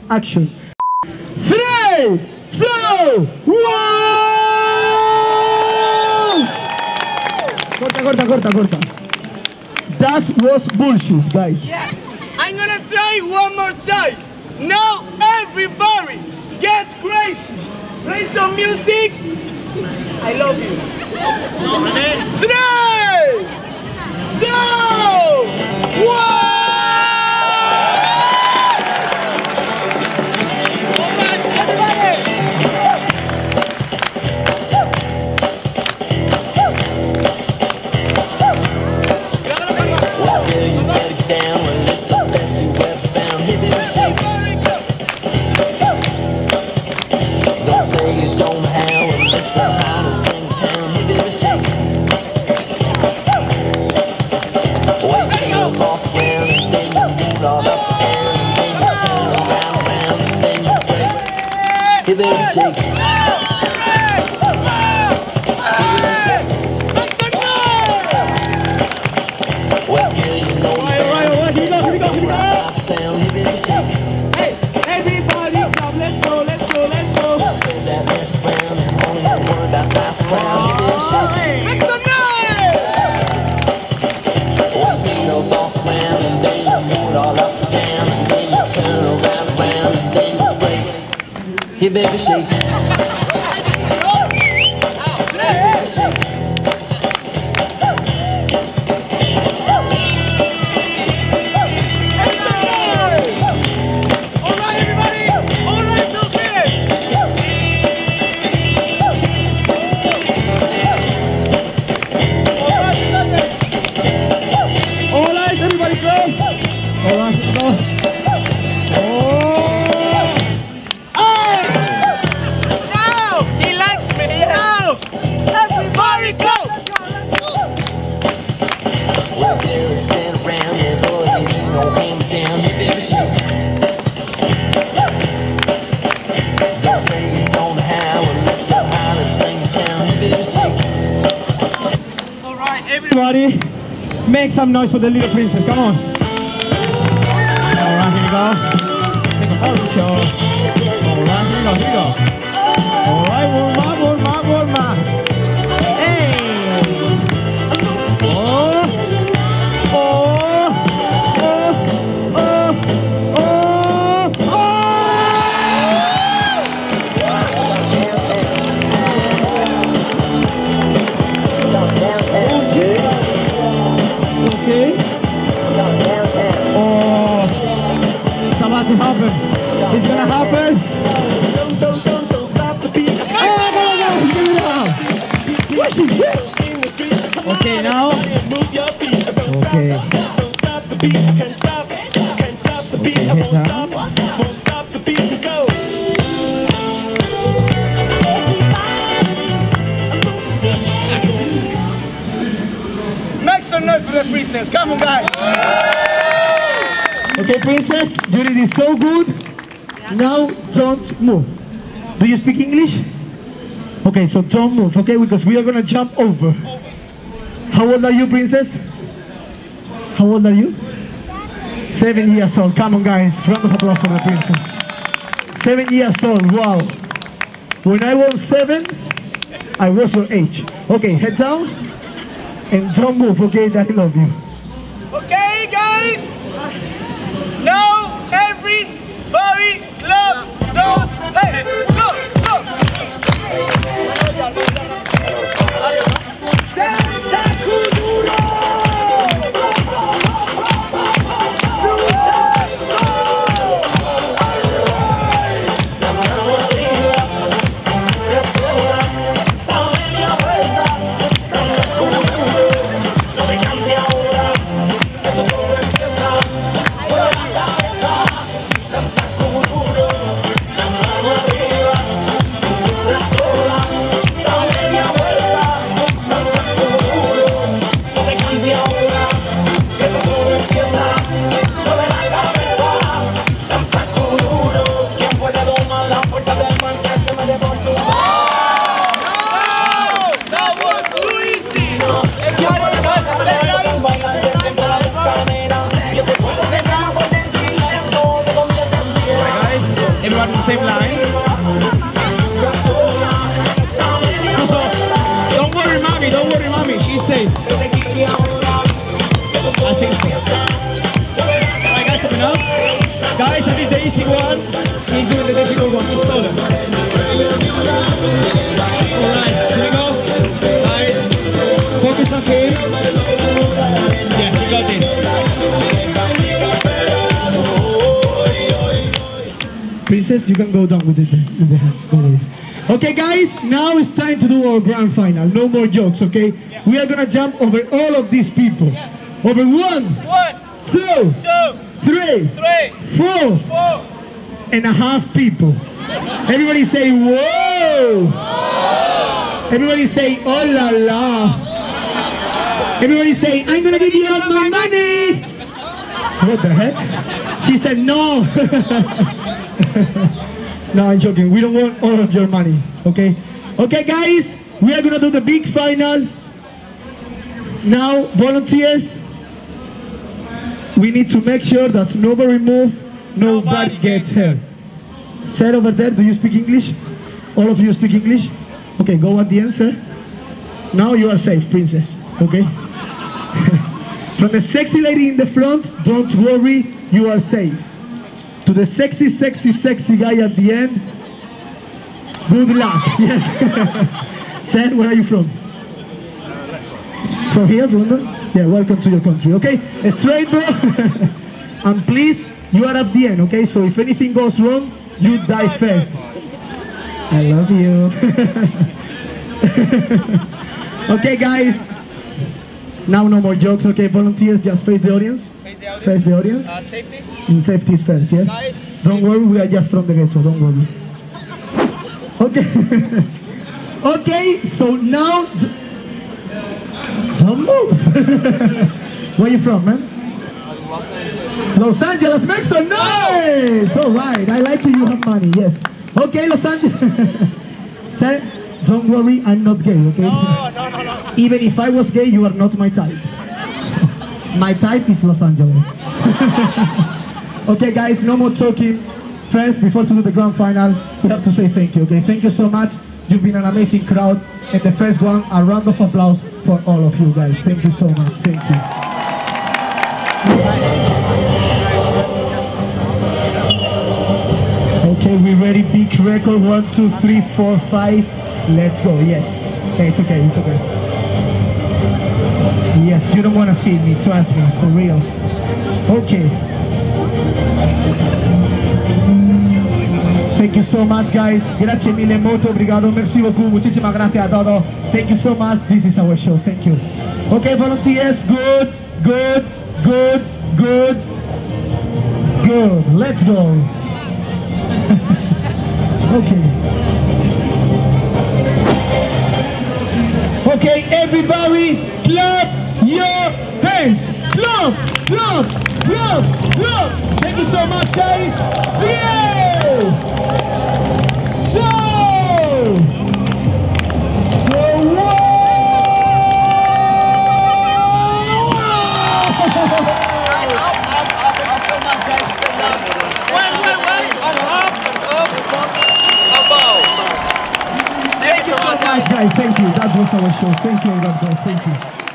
action. 3, 2, 1. Corta. That was bullshit, guys. Yes. I'm gonna try one more time. Now everybody get crazy. Play some music. I love you. 3, 2, 1. Hey baby, shake. Hey, everybody, come, let's go. Make some noise! Hey baby, shake. Everybody, make some noise for the little princess. Come on. Alright, here we go. Second part of the show. Alright, here we go. Alright, warm up. Hey! To happen. It's gonna happen. Don't stop the beat. Oh my God, he's gonna down. What she's doing? Okay, now. Okay. Don't stop the beat. Can't stop the beat. I won't stop the beat. Go. Make some noise for the princess. Come on, guys. Okay, princess, you did it so good. Now don't move. Do you speak English? Okay, so don't move, okay? Because we are gonna jump over. How old are you, princess? How old are you? 7 years old. Come on, guys. Round of applause for the princess. 7 years old. Wow. When I was 7, I was your age. Okay, head down and don't move. Okay, Daddy love you. Okay, guys. Now everybody clap those hands. Go. Everyone in the same line. Don't worry, mommy, she's safe. I think so. Alright guys, have enough? Guys, that is the easy one. He's doing the difficult one, he's stolen. Alright, here we go. Guys, focus on him. Yes, you got this. Princess, you can go down with the hands, don't worry. Okay guys, now it's time to do our grand final. No more jokes, okay? Yeah. We are gonna jump over all of these people. Yes. Over 1, 2, 3, 4.5 people. Everybody say whoa! Everybody say oh la la! Everybody say I'm gonna give you all my money! What the heck? She said no! No, I'm joking. We don't want all of your money, okay? Okay, guys, we are gonna do the big final. Now, volunteers, we need to make sure that nobody moves, nobody gets hurt. Sir over there, do you speak English? All of you speak English? Okay, go at the end, sir. Now you are safe, princess, okay? From the sexy lady in the front, don't worry, you are safe. To the sexy, sexy, sexy guy at the end, good luck. Yes. Sir, where are you from? From here, London? Yeah, welcome to your country, okay? Straight, bro. And please, you are at the end, okay? So if anything goes wrong, you die first. I love you. Okay, guys. Now no more jokes, okay? Volunteers, just face the audience. Face the audience. Safeties. In safeties first, yes? Guys, don't worry, we are just from the ghetto, don't worry. Okay. Okay, so now... Don't move. Where are you from, man? Los Angeles, Mexico, nice! Alright, I like you have money, yes. Okay, Los Angeles. Sir, don't worry, I'm not gay, okay? No. Even if I was gay, you are not my type. My type is Los Angeles. Okay guys, no more talking. First, before to do the grand final, we have to say thank you, okay? Thank you so much. You've been an amazing crowd. And the first one, a round of applause for all of you guys. Thank you so much, thank you. Okay, we ready? Big record, 1, 2, 3, 4, 5. Let's go, yes. Hey, it's okay, it's okay. Yes, you don't want to see me, trust me, for real. Okay. Thank you so much, guys. Grazie mille, molto obrigado. Merci beaucoup. Muchísimas gracias a todos. Thank you so much. This is our show. Thank you. Okay, volunteers. Good. Let's go. Okay. Okay, everybody, clap your hands. Clap. Thank you so much, guys. Yeah. So Thank you so much, guys. Thank you. That was our show. Thank you, God bless. Thank you.